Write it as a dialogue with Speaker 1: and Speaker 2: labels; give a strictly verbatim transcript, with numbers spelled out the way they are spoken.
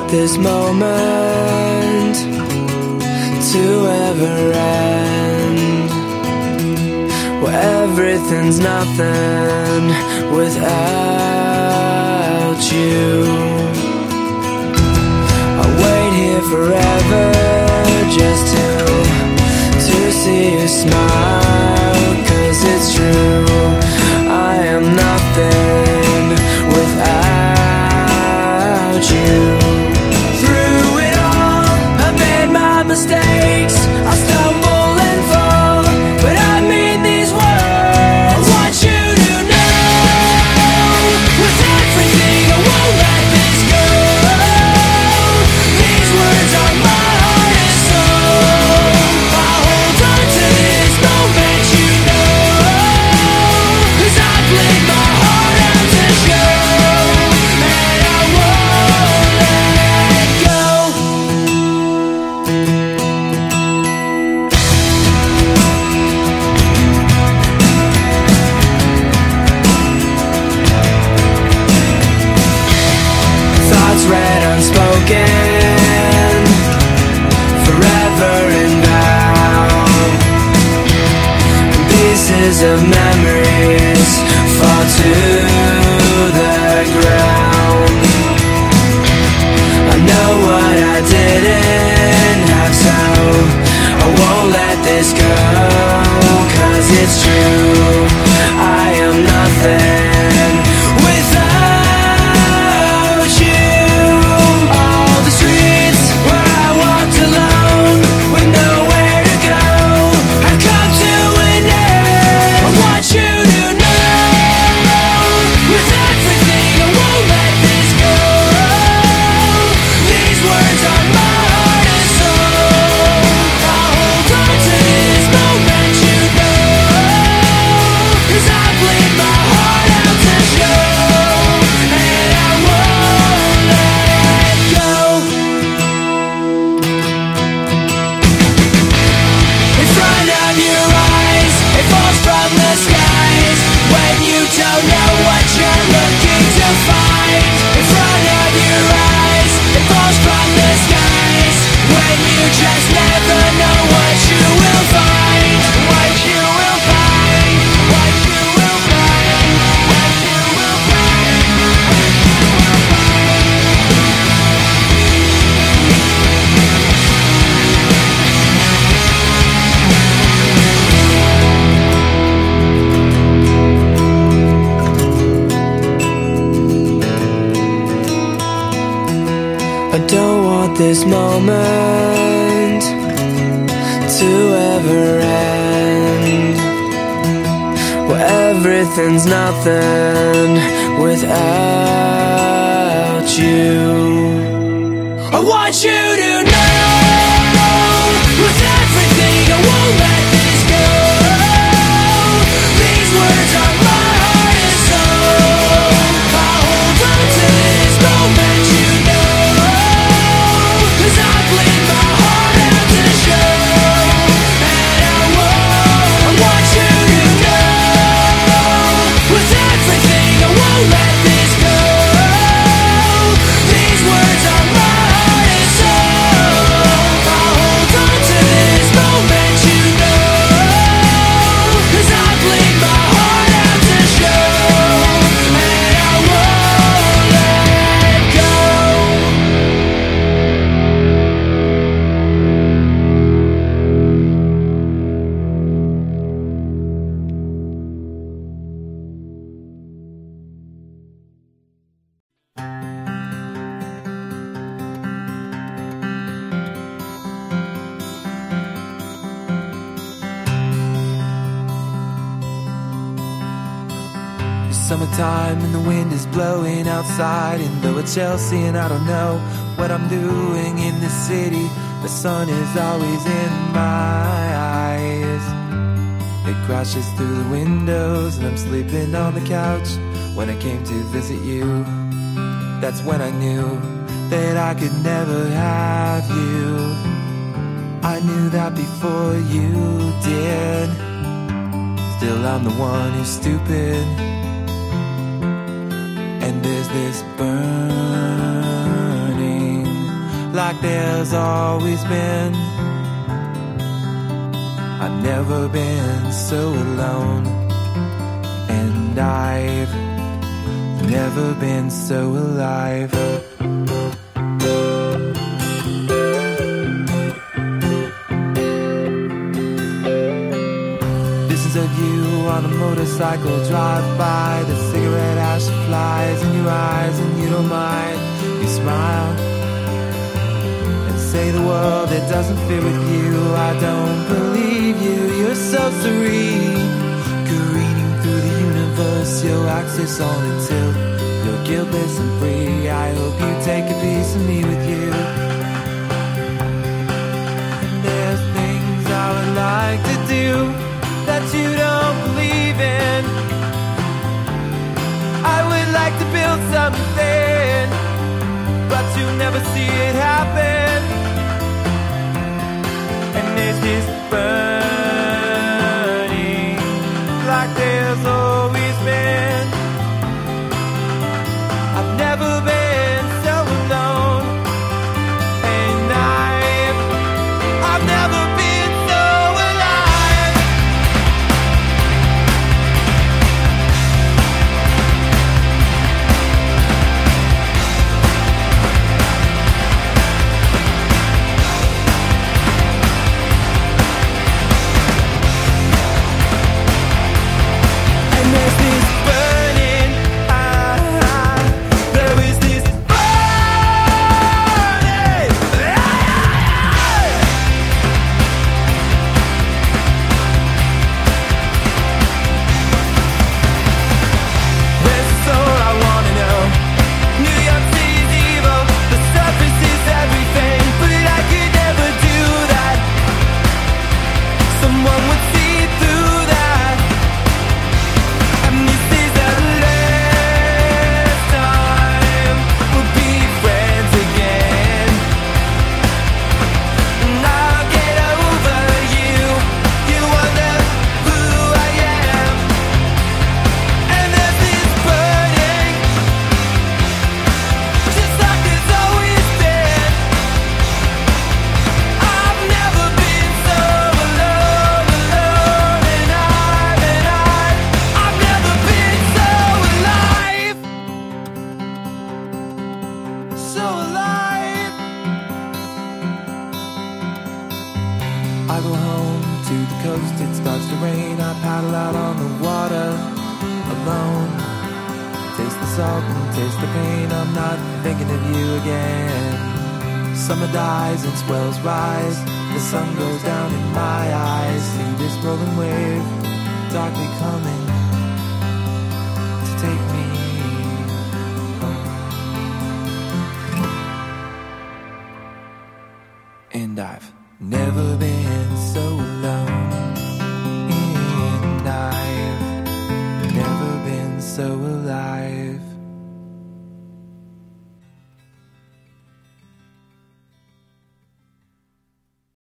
Speaker 1: want this moment to ever end, where everything's nothing without you. I'll wait here forever just to to see you smile, 'cause it's true, I am nothing without you. Through it all, I made my mistakes, I stumble and fall, but I mean these words. I want you to know, with everything I won't let this go. These words are my heart and soul. I'll hold on to this moment, you know, 'cause I played my heart out to show, and I won't let go. Thoughts read unspoken, forever and now. Pieces of memories fall to the ground. I know what I didn't have, so I won't let this go, 'cause it's true, I am nothing without you. All the streets where I walked alone with nowhere to go have come to an end. I want you to know, with everything I won't let this go. These words are my heart and soul. I'll hold on to this moment, you know, 'cause I played my heart out to show, and I won't let go. In front of your eyes, it falls from the skies, when you don't know what you're looking to find. In front of your eyes, it falls from the skies, when you just never know what you will find. What you will find, what you will find, what you will find, what you will I don't want this moment to ever end, where everything's nothing without you. I want you to know, with everything I won't let this go. These words are my heart and soul. I'll hold on to this moment, you know, 'cause I played my heart out to show, and I won't. I want you to know, with everything I won't let this go. These words are my heart and soul. I'll hold on to this moment, you know, 'cause I played my heart out to show, and I won't let go.
Speaker 2: It's summertime and the wind is blowing outside, and though it's Chelsea and I don't know what I'm doing in this city, the sun is always in my eyes. It crashes through the windows and I'm sleeping on the couch. When I came to visit you, that's when I knew that I could never have you. I knew that before you did. Still I'm the one who's stupid, and there's this burning like there's always been. I've never been so alone, and I've never been so alive. Visions of you on a motorcycle drive by, the cigarette ash flies in your eyes and you don't mind. You smile and say the world it doesn't fit with you. I don't believe you, you're so serene, careening through the universe, your axis on a tilt. You're guiltless and free, I hope you take a piece of me with you. And there's things I would like to do that you don't believe in. I would like to build something, but you never see it happen. And there's this burning like there's always been. I've never been so alone, and I've, I've never been so alive. And there's this burning, ah, there is this burning, ah. This is all I wanna know. New York City's evil, the surface is everything, but I could never do that. Someone would see through that. And this is the last time we'll be friends again. And I'll get over you. You wonder who I am. And there's this burning, just like it's always been. I've never been so alone, alone, and I've, and I've, I've never been so alive, so alive. I go home to the coast, it starts to rain. I paddle out on the water alone. Taste the salt and taste the pain. I'm not thinking of you again. Summer dies and swells rise. The sun goes down in my eyes. See this rolling wave darkly coming to take me home. And I've never